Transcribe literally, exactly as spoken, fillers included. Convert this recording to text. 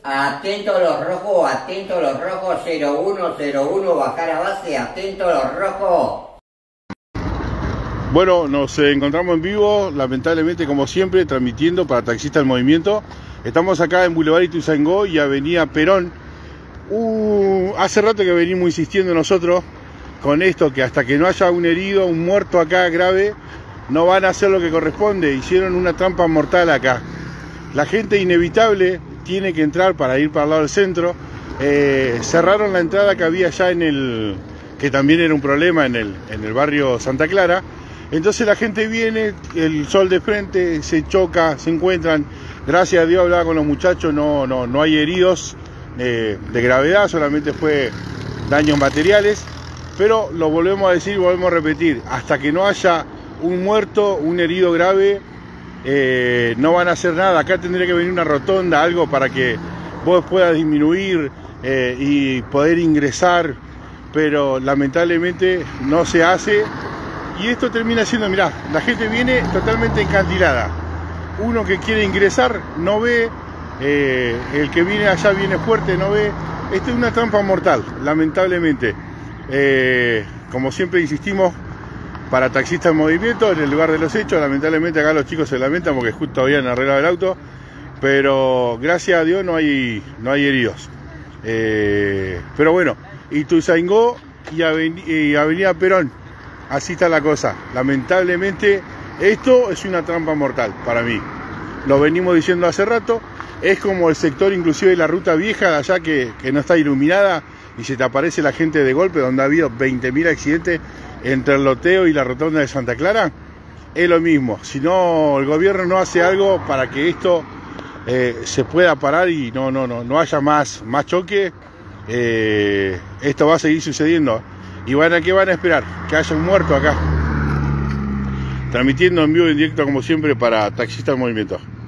Atento a los rojos, atento a los rojos, cero uno, cero uno, bajar a base, atento a los rojos. Bueno, nos encontramos en vivo, lamentablemente como siempre, transmitiendo para Taxistas en Movimiento. Estamos acá en Boulevard Ituzaingó y Avenida Perón. Uh, hace rato que venimos insistiendo nosotros con esto, que hasta que no haya un herido, un muerto acá grave, no van a hacer lo que corresponde. Hicieron una trampa mortal acá. La gente inevitable tiene que entrar para ir para el lado del centro. Eh, cerraron la entrada que había allá en el, que también era un problema en el, en el barrio Santa Clara. Entonces la gente viene, el sol de frente, se choca, se encuentran. Gracias a Dios hablaba con los muchachos, no, no, no hay heridos eh, de gravedad, solamente fue daños materiales. Pero lo volvemos a decir, volvemos a repetir, hasta que no haya un muerto, un herido grave, eh, no van a hacer nada. Acá tendría que venir una rotonda, algo para que vos puedas disminuir eh, y poder ingresar, pero lamentablemente no se hace. Y esto termina siendo, mirá, la gente viene totalmente encantilada. Uno que quiere ingresar no ve, eh, el que viene allá viene fuerte, no ve. Esto es una trampa mortal, lamentablemente. Eh, como siempre insistimos, para Taxistas en Movimiento, en el lugar de los hechos, lamentablemente acá los chicos se lamentan porque justo habían arreglado el auto, pero gracias a Dios no hay, no hay heridos. Eh, pero bueno, Ituzaingó y, Aven y Avenida Perón, así está la cosa. Lamentablemente esto es una trampa mortal para mí. Lo venimos diciendo hace rato. Es como el sector inclusive de la ruta vieja de allá que, que no está iluminada y se te aparece la gente de golpe, donde ha habido veinte mil accidentes entre el loteo y la rotonda de Santa Clara. Es lo mismo. Si no, el gobierno no hace algo para que esto eh, se pueda parar y no, no, no, no haya más, más choque, eh, esto va a seguir sucediendo. ¿Y van a qué van a esperar? Que haya un muerto acá. Transmitiendo en vivo y en directo como siempre para Taxistas en Movimiento.